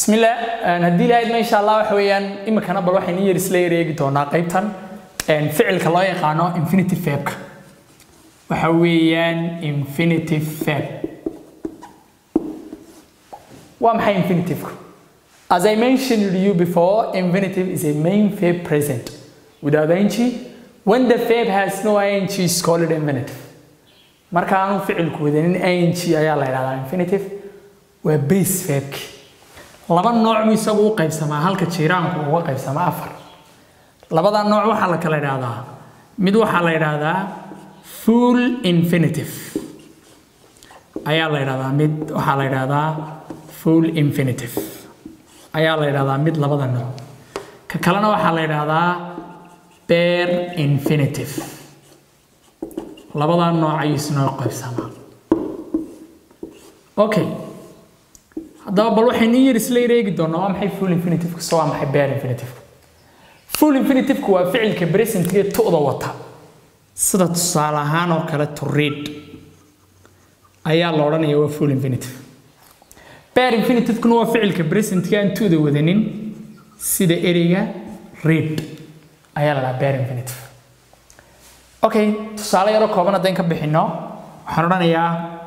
بسم الله هدي لهاyd ma insha Allah waxa weeyaan imikana bal waxaan yar isla yareegi doonaa qaybtan ficilka loo yaqaano infinitive verb waxa weeyaan infinitive verb waa maxay infinitive as I mentioned to you before infinitive is a main verb present without ing when the verb has no ing is called infinitive marka aanu ficilku wadanin ing ayaa la yiraahdaa infinitive waa base verb laba nooc mi isagu u qaybsamaa halka jiiraanku uga qaybsamaa afar labada nooc waxa la kala yiraahdaa mid waxa la yiraahdaa full infinitive ayaa la yiraahdaa mid waxa la yiraahdaa full infinitive ayaa la yiraahdaa mid labada nooc ka kalena waxa la yiraahdaa bare infinitive labada nooc ay isna qaybsamaa okay hadaba bal waxaan yar isla yareegi doonaa waa maxay full infinitive soo waa maxay bare infinitive full infinitive waa ficilka present ee to'da wata sida tusaale ahaan oo kale to read ayaa la oranayaa waa full infinitive bare infinitive kuna waa ficilka present ee aan to'da wadanin sida ereyga read ayaa la bare infinitive okay tusaale yar oo kooban hadaan ka bixino waxaan oranayaa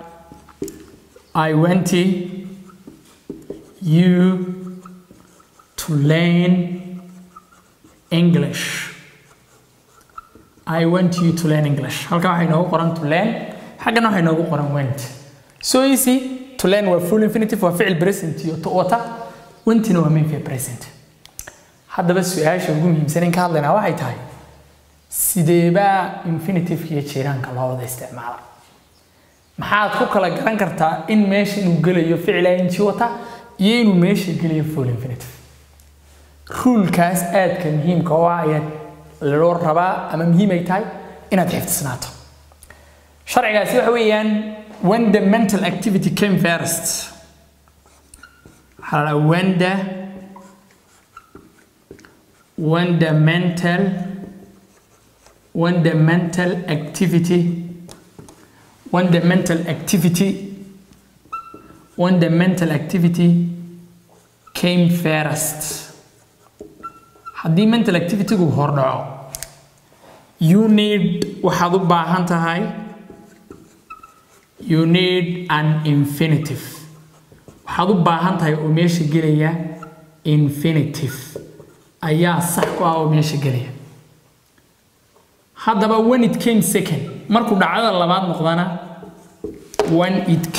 I went you to learn English. I want you to learn English. Halka waxa inoo qoran to learn, xagana waxa inoo qoran went. So easy to learn waa full infinitive waa ficil present iyo to wata, went-na waa main verb present. Haddaba su'aasha ugu muhiimsan in ka hadlaynaa waxay tahay sideeba infinitive iyo jiiraanka loo wada isticmaalaa. maxaad ku kala garan kartaa in meesha inuu galayo ficil ing wata iyo inuu meesha galayo full infinitive rule-kaas aadka muhiimka oo ah ayaa loo rabaa ama muhiim ay tahay inaad xifdisnaato sharcigaasi waxa weeyaan when the mental activity came first when the mental activity came first haddii mental activity gu hordhaco you need an infinitive waxaad u baahan tahay oo meesha gelaya infinitive ayaa sax ku ah oo meesha gelaya haddaba when it came second markuu dhacdada labaad noqdana when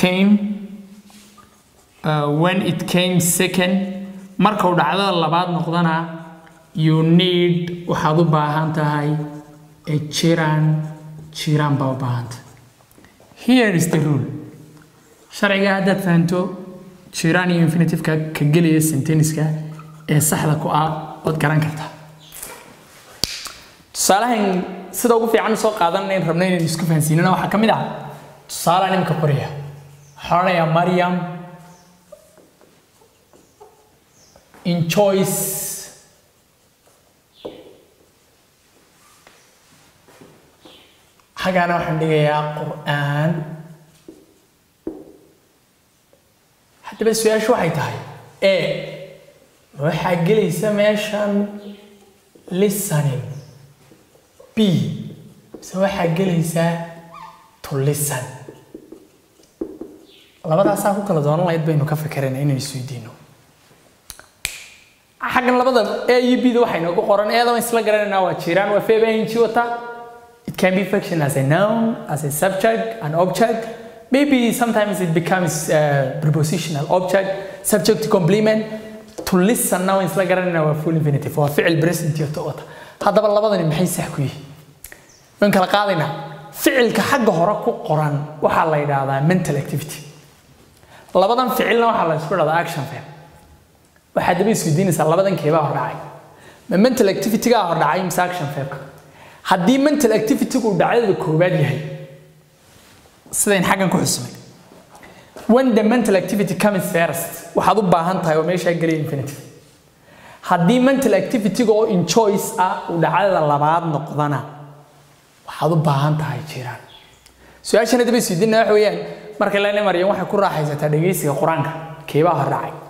it came second markuu dhacdada labaad noqdana you need waxaad u baahan tahay a jiraan baa u baahan tahay here is the rule sharciga haddaad fahanto jiraan iyo infinitive-ka ka gelaya sentence-ka ee saxda ku ah ood garan kartaa tusaalahan sida ugu fiican soo qaadanay rabnay inaan isku fahansiinana waxa kamid ah tusaale nimka qoriya xoraya Maryam enjoys xagana waxaan dhigayaa quraan hadaba su'aashu waxay tahay waxa gelaysa meeshan listening B so waxa gelaysa to listen labadaas ku kala dooran lahayd baynu ka fikirnaa inay isweydiino xagan labada A iyo B waxay nagu qoran eedan isla garanayna waa jiraan waa verb ing wata it can be functioned as a noun as a subject an object maybe sometimes it becomes a prepositional object subject to complement to listen now isla garanayna waa full infinitive waa ficil present iyo to wata haddaba labadani maxay sax ku yihiin من كلا قاضينا فعل كحاجة هراك قران وحلا يدا mental activity لبدن فعلنا وحلا يسبر هذا action فهم واحد بيس يديني سال لبدن كيبا هرعي من mental activity جا هرعي مس action فهم هدي mental activity كود دعية الكوباد هي سدين حاجة كويسة when the mental activity comes first وحضو باهن تايو ماشي أجري infinitive هدي mental activity جو in choice ودعية اللبعض نقضنا waxaad u baahan tahay jiraan su'aashana dib isweydiinaa waxa weeyaan marka la Maryam waxay ku raaxaysataa dhageysiga quraanka keeba horraacay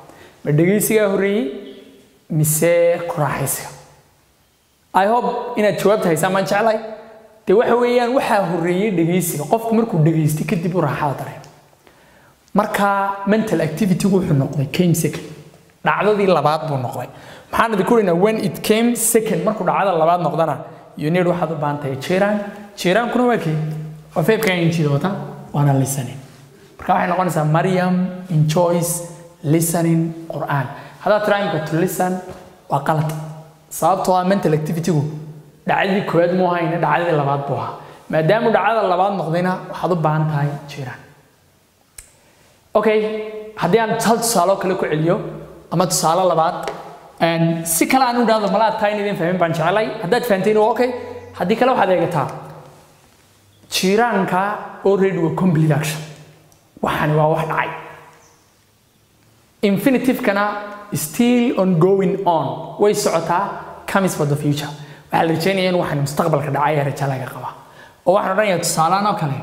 ma dhageysiga horeeyay mise quraxaysiga I hope inaad jawaabta haysaa ma jeclay de waxa weeyaan waxa horeeyay dhageysiga qofku markuu dhageystay kadib uu raaxada dareemo marka mental activity wuxuu noqday came second dhacdadii labaad buu noqday maxaan idin ku leeyahay when it came second markuu dhacdada labaad noqdana you need waxaad u baahan tahay jiraan kuna waa kii waa feebka injiil wata waana listening marka waxay noqonaysaa Maryam enjoys listening Quran hada trying to listen waa qalad sababtoo ah mental activity-gu dhacdadii koowaad ma ahayna dhacdadii labaad buu ahaa maadaama dhacdada labaad noqdayna waxaad u baahan tahay jiraan okay haddii aan tusaale kale ku celiyo ama tusaale labaad si kale aan u dhaado malaad tahay idin fahmin baan jeclay haddaad fahanteen waa okay haddii kale waxaad eegataa jiraanka already waa complete action waxani waa wax dhacay infinitive kana still ongoing on way socotaa comes for the future waxa la rajaynayaa in waxan mustaqbalka dhacay raja laga qaba oo waxaan odhanayaa tusaalahan oo kale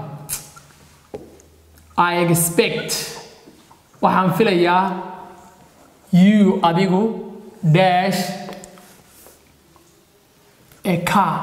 I expect waxaan filayaa you adigu dash a car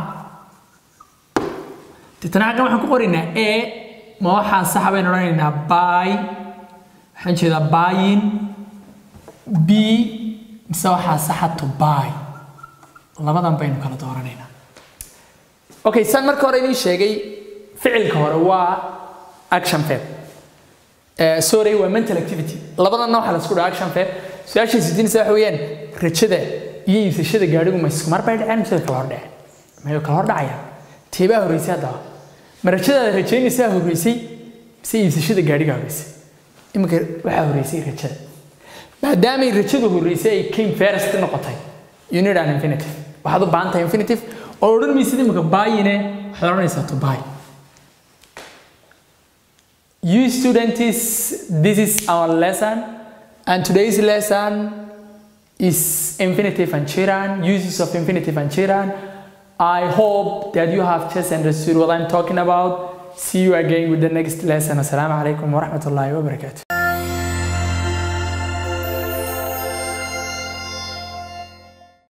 تتناقم waxaan ku qorinaa a ma waxa sax ah baynu oranaynaa buy waxaan jeedaa buying b mise waxa sax ah to buy labadan baynu kala dooranaynaa okay san marka hore inii sheegay ficilka hore waa action verb sorry waa mental activity labadan nooc la isku dhaw action verb su'aasha sidin sax weeyaan rajada iyo iibsashada gaadhigu ma isku mar bay dhaceen mise kala hor dhaceen ma kala hor dhacayaan teeba horeysay hadda marajada rajaynaysa horeysay si iibsashada gaadhiga horeysay imika waxa horeysay rajada maadaama rajadu horeysay ay came first noqotay you need an infinitive waxaad u baahan tahay infinitive oo odhan maysid imika buyine waxaad oranaysaa to buy you students this is our lesson and today's lesson is infinitive and gerund uses of infinitive and gerund I hope that you have just understood what I'm talking about. See you again with the next lesson. Assalamu alaikum wa rahmatullahi wa barakatuh.